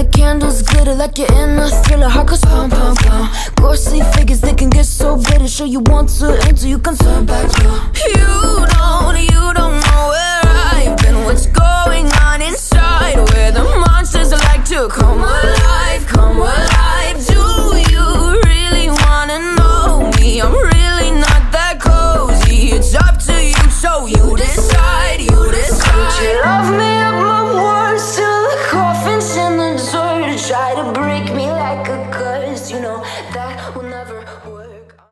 candles glitter like you're in a thriller. Heart goes pound, pound, pound. Ghostly figures, they can get so bitter. Sure you want to enter, you can turn back now. You don't know where I've been. What's going on inside, where the monsters like to come